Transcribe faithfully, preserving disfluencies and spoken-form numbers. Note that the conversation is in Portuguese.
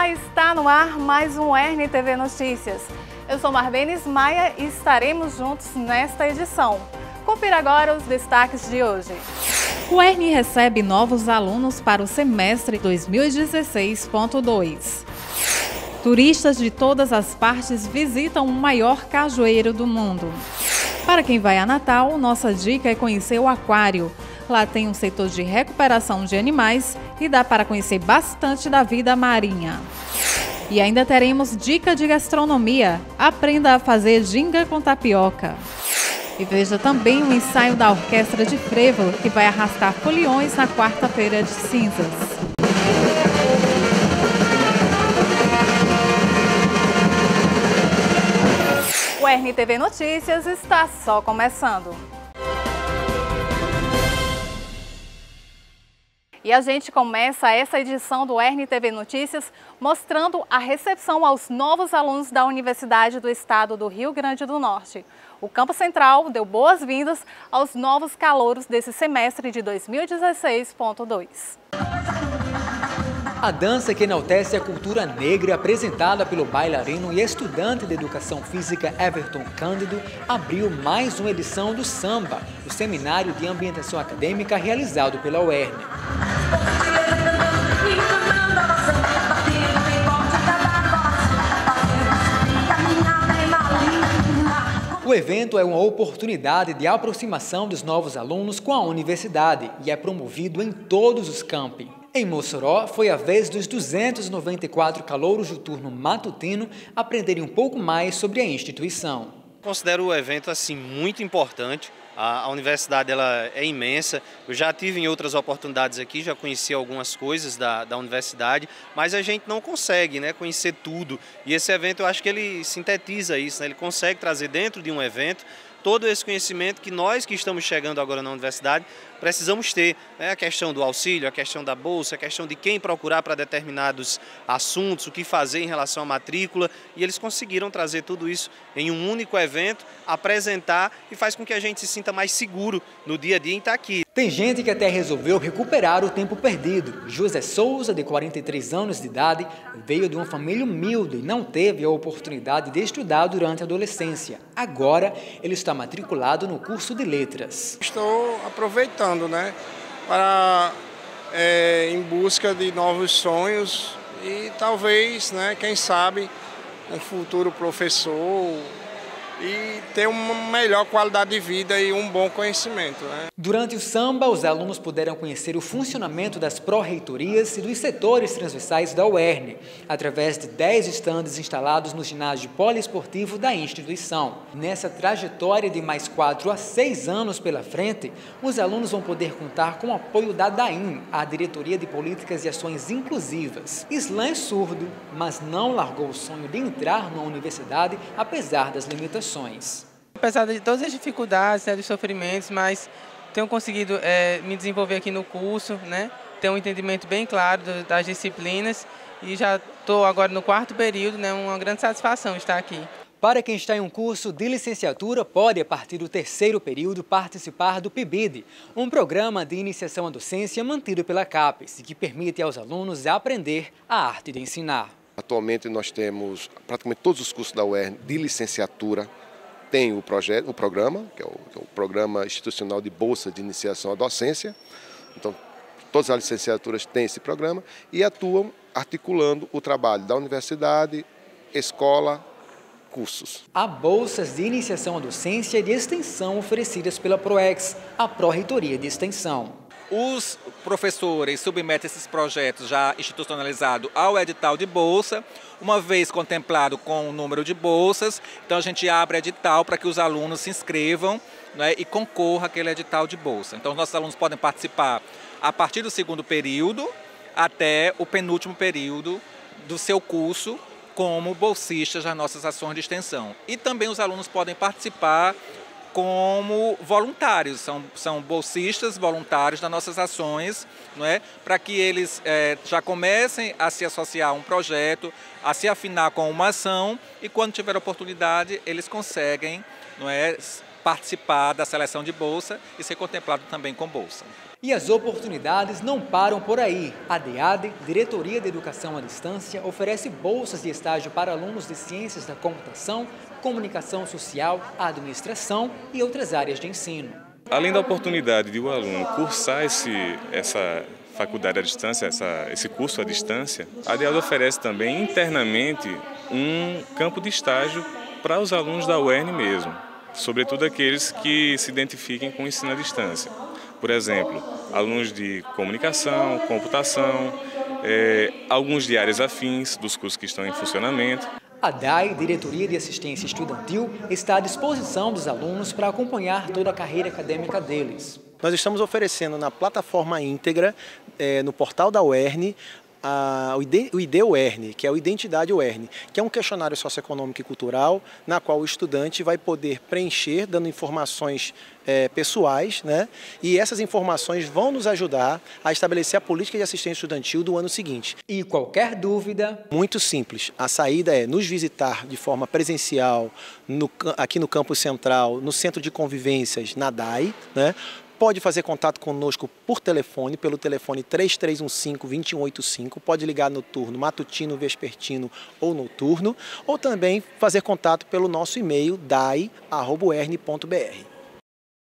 está no ar mais um R N T V Notícias. Eu sou Marbenes Maia e estaremos juntos nesta edição. Confira agora os destaques de hoje. O R N recebe novos alunos para o semestre dois mil e dezesseis ponto dois. Turistas de todas as partes visitam o maior cajueiro do mundo. Para quem vai a Natal, nossa dica é conhecer o aquário. Lá tem um setor de recuperação de animais e dá para conhecer bastante da vida marinha. E ainda teremos dica de gastronomia. Aprenda a fazer ginga com tapioca. E veja também o ensaio da Orquestra de Frevo, que vai arrastar foliões na quarta-feira de cinzas. O R N T V Notícias está só começando. E a gente começa essa edição do R N T V Notícias mostrando a recepção aos novos alunos da Universidade do Estado do Rio Grande do Norte. O Campo Central deu boas-vindas aos novos calouros desse semestre de dois mil e dezesseis ponto dois. A dança que enaltece a cultura negra, apresentada pelo bailarino e estudante de educação física Everton Cândido, abriu mais uma edição do Samba, o seminário de ambientação acadêmica realizado pela U E R N. O evento é uma oportunidade de aproximação dos novos alunos com a universidade e é promovido em todos os campi. Em Mossoró, foi a vez dos duzentos e noventa e quatro calouros do turno matutino aprenderem um pouco mais sobre a instituição. Considero o evento assim muito importante. A, a universidade ela é imensa. Eu já tive em outras oportunidades aqui, já conheci algumas coisas da, da universidade, mas a gente não consegue, né, conhecer tudo. E esse evento eu acho que ele sintetiza isso, né? Ele consegue trazer dentro de um evento todo esse conhecimento que nós que estamos chegando agora na universidade precisamos ter, né? A questão do auxílio, a questão da bolsa, a questão de quem procurar para determinados assuntos, o que fazer em relação à matrícula, e eles conseguiram trazer tudo isso em um único evento, apresentar e faz com que a gente se sinta mais seguro no dia a dia em estar aqui. Tem gente que até resolveu recuperar o tempo perdido. José Souza, de quarenta e três anos de idade, veio de uma família humilde e não teve a oportunidade de estudar durante a adolescência. Agora, ele está matriculado no curso de letras. Estou aproveitando, né, para é, em busca de novos sonhos e talvez, né, quem sabe, um futuro professor e ter uma melhor qualidade de vida e um bom conhecimento, né? Durante o samba, os alunos puderam conhecer o funcionamento das pró-reitorias e dos setores transversais da U E R N, através de dez estandes instalados no ginásio poliesportivo da instituição. Nessa trajetória de mais quatro a seis anos pela frente, os alunos vão poder contar com o apoio da DAIN, a Diretoria de Políticas e Ações Inclusivas. Islan é surdo, mas não largou o sonho de entrar na universidade, apesar das limitações. Apesar de todas as dificuldades, né, dos sofrimentos, mas tenho conseguido é, me desenvolver aqui no curso, né, ter um entendimento bem claro das disciplinas e já estou agora no quarto período, né, uma grande satisfação estar aqui. Para quem está em um curso de licenciatura, pode, a partir do terceiro período, participar do P I B I D, um programa de iniciação à docência mantido pela CAPES, que permite aos alunos aprender a arte de ensinar. Atualmente nós temos praticamente todos os cursos da U E R N de licenciatura, tem o, projeto, o programa, que é o, que é o Programa Institucional de Bolsa de Iniciação à Docência. Então, todas as licenciaturas têm esse programa e atuam articulando o trabalho da universidade, escola, cursos. Há bolsas de iniciação à docência e de extensão oferecidas pela PROEX, a Pró-Reitoria de Extensão. Os professores submetem esses projetos já institucionalizados ao edital de bolsa, uma vez contemplado com o número de bolsas, então a gente abre edital para que os alunos se inscrevam, né, e concorram àquele edital de bolsa. Então os nossos alunos podem participar a partir do segundo período até o penúltimo período do seu curso como bolsistas das nossas ações de extensão. E também os alunos podem participar como voluntários, são, são bolsistas voluntários das nossas ações, não é? Para que eles é, já comecem a se associar a um projeto, a se afinar com uma ação e quando tiver oportunidade eles conseguem, não é, participar da seleção de bolsa e ser contemplado também com bolsa. E as oportunidades não param por aí. A D A D, Diretoria de Educação à Distância, oferece bolsas de estágio para alunos de Ciências da Computação, Comunicação Social, Administração e outras áreas de ensino. Além da oportunidade de o aluno cursar esse, essa faculdade à distância, essa, esse curso à distância, a D A D oferece também internamente um campo de estágio para os alunos da U E R N mesmo, sobretudo aqueles que se identifiquem com o ensino à distância. Por exemplo, alunos de comunicação, computação, é, alguns de áreas afins dos cursos que estão em funcionamento. A D A I, Diretoria de Assistência Estudantil, está à disposição dos alunos para acompanhar toda a carreira acadêmica deles. Nós estamos oferecendo na plataforma íntegra, é, no portal da U E R N, A, o I D U E R N, que é o Identidade U E R N, que é um questionário socioeconômico e cultural, na qual o estudante vai poder preencher, dando informações é, pessoais, né? E essas informações vão nos ajudar a estabelecer a política de assistência estudantil do ano seguinte. E qualquer dúvida? Muito simples. A saída é nos visitar de forma presencial, no, aqui no campus central, no centro de convivências, na D A I, né? Pode fazer contato conosco por telefone, pelo telefone três três um cinco, dois um oito cinco, pode ligar no turno matutino, vespertino ou noturno, ou também fazer contato pelo nosso e-mail d a i arroba u e r n ponto b r.